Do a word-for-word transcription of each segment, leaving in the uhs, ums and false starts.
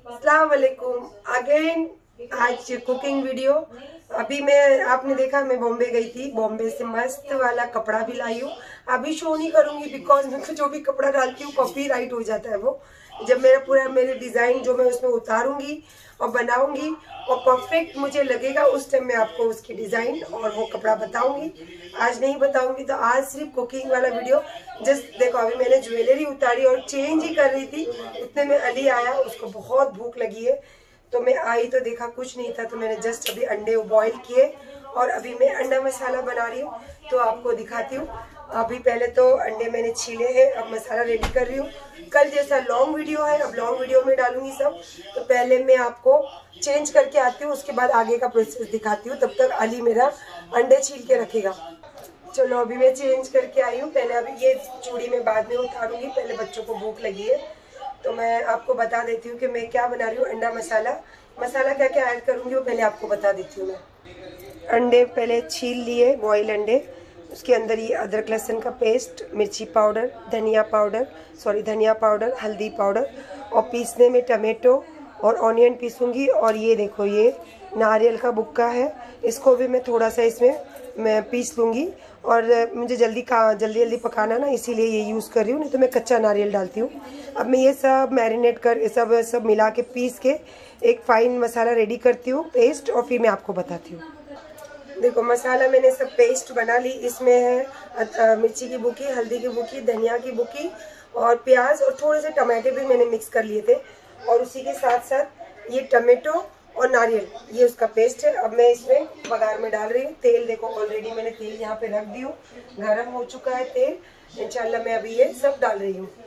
अस्सलाम वालेकुम अगेन। आज कुकिंग वीडियो। अभी मैं आपने देखा मैं बॉम्बे गई थी, बॉम्बे से मस्त वाला कपड़ा भी लाई हूँ। अभी शो नहीं करूंगी बिकॉज मैं जो भी कपड़ा डालती हूँ कॉपीराइट हो जाता है। वो जब मेरा पूरा मेरे डिजाइन जो मैं उसमें उतारूंगी और बनाऊंगी और परफेक्ट मुझे लगेगा उस टाइम मैं आपको उसकी डिजाइन और वो कपड़ा बताऊंगी। आज नहीं बताऊंगी। तो आज सिर्फ कुकिंग वाला वीडियो। जस्ट देखो अभी मैंने ज्वेलरी उतारी और चेंज ही कर रही थी, उतने में अली आया, उसको बहुत भूख लगी है। तो मैं आई तो देखा कुछ नहीं था, तो मैंने जस्ट अभी अंडे बॉईल किए और अभी मैं अंडा मसाला बना रही हूँ, तो आपको दिखाती हूँ। अभी पहले तो अंडे मैंने छीले हैं, अब मसाला रेडी कर रही हूँ। कल जैसा लॉन्ग वीडियो है, अब लॉन्ग वीडियो में डालूंगी सब। तो पहले मैं आपको चेंज करके आती हूँ, उसके बाद आगे का प्रोसेस दिखाती हूँ। तब तक अली मेरा अंडे छील के रखेगा। चलो अभी मैं चेंज करके आई हूँ। पहले अभी ये चूड़ी में बाद में उतारूंगी, पहले बच्चों को भूख लगी है। तो मैं आपको बता देती हूँ कि मैं क्या बना रही हूँ। अंडा मसाला मसाला क्या क्या ऐड करूँगी वो पहले आपको बता देती हूँ। मैं अंडे पहले छील लिए, बॉयल अंडे। उसके अंदर ये अदरक लहसुन का पेस्ट, मिर्ची पाउडर, धनिया पाउडर सॉरी धनिया पाउडर, हल्दी पाउडर, और पीसने में टमाटो और ऑनियन पीसूँगी। और ये देखो ये नारियल का बुक्का है, इसको भी मैं थोड़ा सा इसमें मैं पीस लूँगी। और मुझे जल्दी का जल्दी जल्दी पकाना ना, इसीलिए ये यूज़ कर रही हूँ, नहीं तो मैं कच्चा नारियल डालती हूँ। अब मैं ये सब मैरिनेट कर सब सब मिला के पीस के एक फाइन मसाला रेडी करती हूँ, पेस्ट, और फिर मैं आपको बताती हूँ। देखो मसाला मैंने सब पेस्ट बना ली। इसमें है मिर्ची की बुकी, हल्दी की बुकी, धनिया की बुकी और प्याज, और थोड़े से टमाटे भी मैंने मिक्स कर लिए थे। और उसी के साथ साथ ये टमाटो और नारियल, ये उसका पेस्ट है। अब मैं इसमें बघार में डाल रही हूँ। तेल देखो ऑलरेडी मैंने तेल यहाँ पे रख दी हूँ, गर्म हो चुका है तेल। इंशाल्लाह मैं अभी ये सब डाल रही हूँ।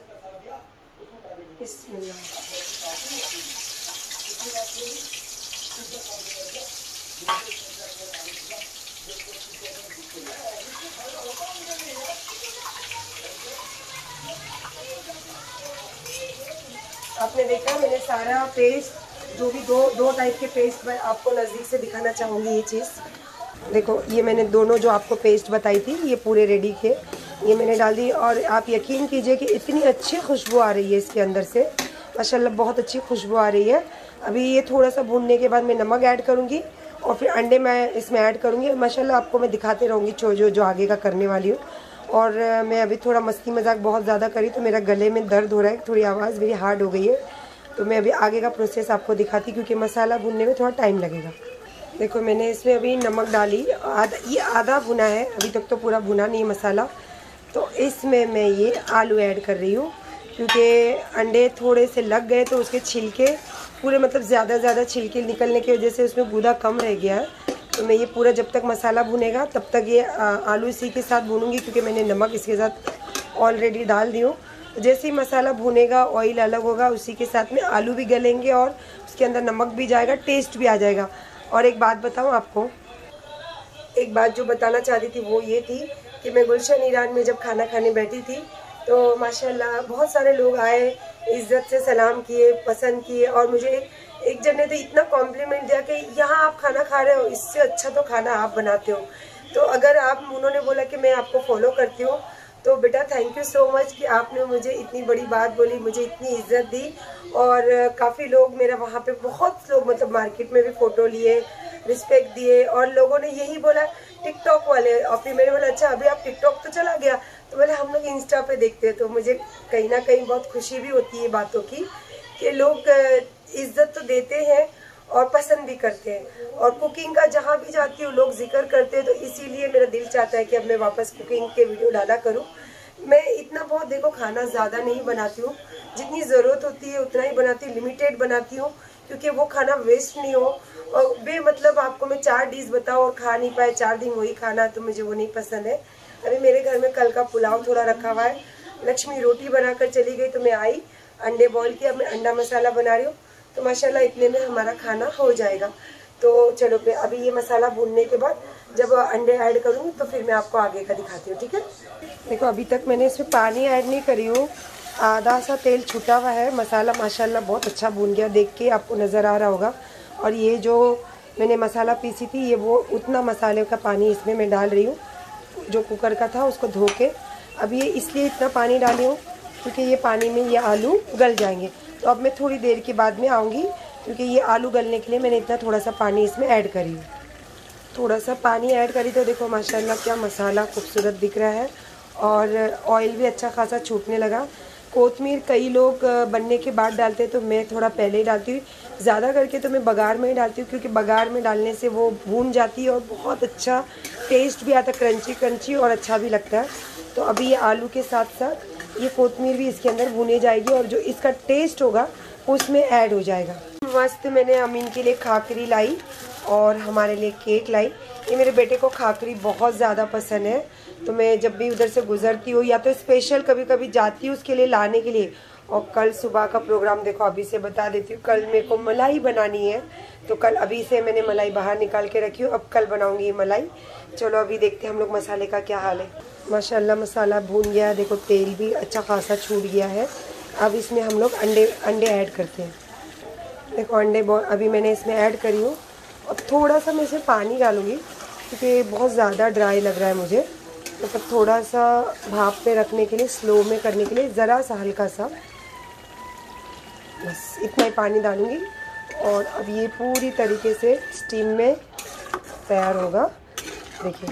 आपने देखा मैंने सारा पेस्ट, जो भी दो दो टाइप के पेस्ट मैं आपको नज़दीक से दिखाना चाहूँगी। ये चीज़ देखो, ये मैंने दोनों जो आपको पेस्ट बताई थी ये पूरे रेडी के ये मैंने डाल दी। और आप यकीन कीजिए कि इतनी अच्छी खुशबू आ रही है इसके अंदर से, माशाल्लाह बहुत अच्छी खुशबू आ रही है। अभी ये थोड़ा सा भूनने के बाद मैं नमक ऐड करूँगी और फिर अंडे मैं इसमें ऐड करूँगी। माशाल्लाह आपको मैं दिखाते रहूँगी जो जो जो आगे का करने वाली हूँ। और मैं अभी थोड़ा मस्ती मजाक बहुत ज़्यादा करी तो मेरा गले में दर्द हो रहा है, थोड़ी आवाज़ मेरी हार्ड हो गई है। तो मैं अभी आगे का प्रोसेस आपको दिखाती, क्योंकि मसाला भुनने में थोड़ा टाइम लगेगा। देखो मैंने इसमें अभी नमक डाली, आधा ये आधा भुना है, अभी तक तो पूरा भुना नहीं है मसाला। तो इसमें मैं ये आलू ऐड कर रही हूँ, क्योंकि अंडे थोड़े से लग गए तो उसके छिलके पूरे मतलब ज़्यादा ज़्यादा छिलके निकलने की वजह से उसमें गूदा कम रह गया है। तो मैं ये पूरा जब तक मसाला भुनेगा तब तक ये आलू इसी के साथ भूनूंगी, क्योंकि मैंने नमक इसके साथ ऑलरेडी डाल दी हूँ। तो जैसे ही मसाला भुनेगा, ऑयल अलग होगा, उसी के साथ में आलू भी गलेंगे और उसके अंदर नमक भी जाएगा, टेस्ट भी आ जाएगा। और एक बात बताऊँ आपको, एक बात जो बताना चाहती थी वो ये थी कि मैं गुलशन ईरान में जब खाना खाने बैठी थी तो माशाल्लाह बहुत सारे लोग आए, इज़्ज़त से सलाम किए, पसंद किए। और मुझे एक जन ने तो इतना कॉम्प्लीमेंट दिया कि यहाँ आप खाना खा रहे हो, इससे अच्छा तो खाना आप बनाते हो। तो अगर आप उन्होंने बोला कि मैं आपको फॉलो करती हूँ, तो बेटा थैंक यू सो मच कि आपने मुझे इतनी बड़ी बात बोली, मुझे इतनी इज्जत दी। और काफ़ी लोग मेरा वहाँ पे बहुत लोग मतलब मार्केट में भी फ़ोटो लिए, रिस्पेक्ट दिए। और लोगों ने यही बोला टिकटॉक वाले, और फिर मैंने बोला अच्छा अभी आप टिकटॉक तो चला गया, तो बोले हम लोग इंस्टा पे देखते हैं। तो मुझे कहीं ना कहीं बहुत खुशी भी होती है बातों की कि लोग इज्जत तो देते हैं और पसंद भी करते हैं। और कुकिंग का जहाँ भी जाती हूँ लोग जिक्र करते हैं, तो इसीलिए मेरा दिल चाहता है कि अब मैं वापस कुकिंग के वीडियो डाला करूँ। मैं इतना बहुत देखो खाना ज़्यादा नहीं बनाती हूँ, जितनी ज़रूरत होती है उतना ही बनाती हूँ, लिमिटेड बनाती हूँ, क्योंकि वो खाना वेस्ट नहीं हो। और बे मतलब आपको मैं चार डिश बताऊँ और खा नहीं पाए चार दिन वही खाना, तो मुझे वो नहीं पसंद है। अभी मेरे घर में कल का पुलाव थोड़ा रखा हुआ है, लक्ष्मी रोटी बनाकर चली गई तो मैं आई, अंडे बॉईल किया, मैं अंडा मसाला बना रही हूँ। तो माशाल्लाह इतने में हमारा खाना हो जाएगा। तो चलो पे अभी ये मसाला भूनने के बाद जब अंडे ऐड करूँगी तो फिर मैं आपको आगे का दिखाती हूँ, ठीक है। देखो अभी तक मैंने इसमें पानी ऐड नहीं करी हूँ, आधा सा तेल छूटा हुआ है। मसाला माशाल्लाह बहुत अच्छा भून गया, देख के आपको नज़र आ रहा होगा। और ये जो मैंने मसाला पीसी थी ये वो उतना मसाले का पानी इसमें मैं डाल रही हूँ, जो कुकर का था उसको धो के। अब ये इसलिए इतना पानी डाली हूँ क्योंकि ये पानी में ये आलू गल जाएंगे। तो अब मैं थोड़ी देर के बाद में आऊँगी, क्योंकि ये आलू गलने के लिए मैंने इतना थोड़ा सा पानी इसमें ऐड करी हूँ। थोड़ा सा पानी ऐड करी तो देखो माशाल्लाह क्या मसाला खूबसूरत दिख रहा है और ऑयल भी अच्छा खासा छूटने लगा। कोतमीर कई लोग बनने के बाद डालते हैं, तो मैं थोड़ा पहले ही डालती हूँ। ज़्यादा करके तो मैं बघार में ही डालती हूँ, क्योंकि बघार में डालने से वो भून जाती है और बहुत अच्छा टेस्ट भी आता है, क्रंची क्रंची और अच्छा भी लगता है। तो अभी ये आलू के साथ साथ ये कोतमीर भी इसके अंदर भुनी जाएगी और जो इसका टेस्ट होगा उसमें ऐड हो जाएगा। मस्त मैंने अमीन के लिए खाकरी लाई और हमारे लिए केक लाई। ये मेरे बेटे को खाकरी बहुत ज़्यादा पसंद है, तो मैं जब भी उधर से गुजरती हूँ या तो स्पेशल कभी कभी जाती हूँ उसके लिए लाने के लिए। और कल सुबह का प्रोग्राम देखो, अभी से बता देती हूँ। कल मेरे को मलाई बनानी है, तो कल अभी से मैंने मलाई बाहर निकाल के रखी हूँ, अब कल बनाऊँगी ये मलाई। चलो अभी देखते हैं हम लोग मसाले का क्या हाल है। माशाल्लाह मसाला भून गया, देखो तेल भी अच्छा खासा छूट गया है। अब इसमें हम लोग अंडे अंडे ऐड करते हैं। देखो अंडे अभी मैंने इसमें ऐड करी हूँ। अब थोड़ा सा मैं इसमें पानी डालूँगी, क्योंकि बहुत ज़्यादा ड्राई लग रहा है मुझे, तो फिर थोड़ा सा भाप पे रखने के लिए, स्लो में करने के लिए ज़रा सा हल्का सा, बस इतना ही पानी डालूँगी। और अब ये पूरी तरीके से स्टीम में तैयार होगा। देखिए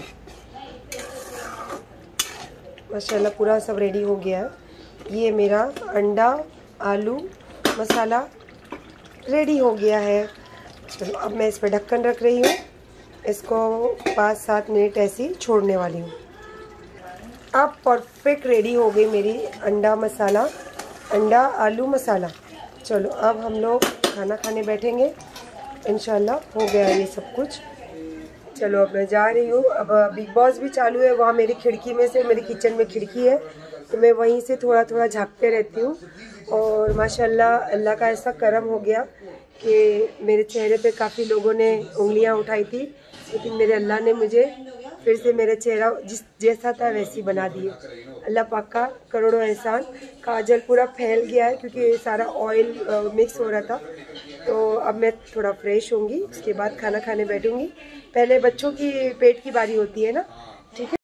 माशाल्लाह पूरा सब रेडी हो गया है। ये मेरा अंडा आलू मसाला रेडी हो गया है। चलो अब मैं इस पर ढक्कन रख रही हूँ, इसको पाँच सात मिनट ऐसे ही छोड़ने वाली हूँ। अब परफेक्ट रेडी हो गई मेरी अंडा मसाला, अंडा आलू मसाला। चलो अब हम लोग खाना खाने बैठेंगे, इंशाल्लाह हो गया ये सब कुछ। चलो अब मैं जा रही हूँ। अब बिग बॉस भी चालू है, वहाँ मेरी खिड़की में से, मेरी किचन में खिड़की है, तो मैं वहीं से थोड़ा थोड़ा झाँकते रहती हूँ। और माशाल्लाह अल्लाह का ऐसा करम हो गया कि मेरे चेहरे पे काफ़ी लोगों ने उंगलियां उठाई थी, लेकिन मेरे अल्लाह ने मुझे फिर से मेरा चेहरा जिस जैसा था वैसी बना दिए। अल्लाह पाक का करोड़ों एहसान। काजल पूरा फैल गया है, क्योंकि सारा ऑयल मिक्स हो रहा था। तो अब मैं थोड़ा फ्रेश होंगी, उसके बाद खाना खाने बैठूंगी। पहले बच्चों की पेट की बारी होती है ना, ठीक है।